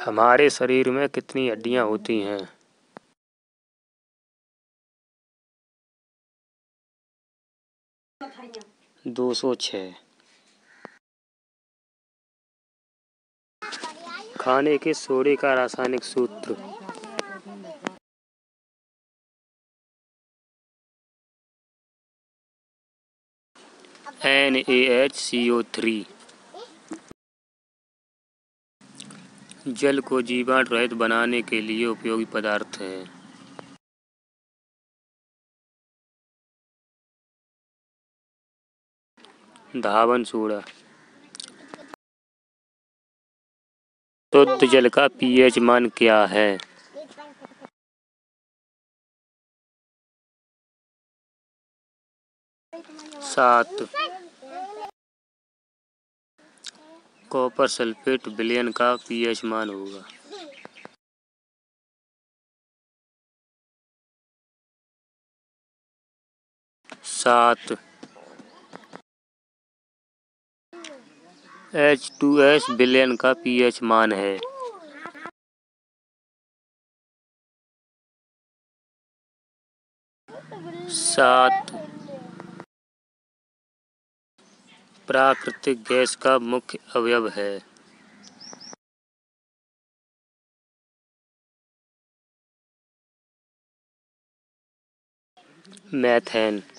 हमारे शरीर में कितनी हड्डियां होती हैं? 206। खाने के सोडे का रासायनिक सूत्र? NaHCO3। जल को जीवाणु रहित बनाने के लिए उपयोगी पदार्थ है। धावन सोडा। शुद्ध जल का pH मान क्या है? 7। कॉपर सल्फेट विलयन का pH मान होगा? 7। H2S विलयन का pH मान है? 7। प्राकृतिक गैस का मुख्य अवयव है? मीथेन।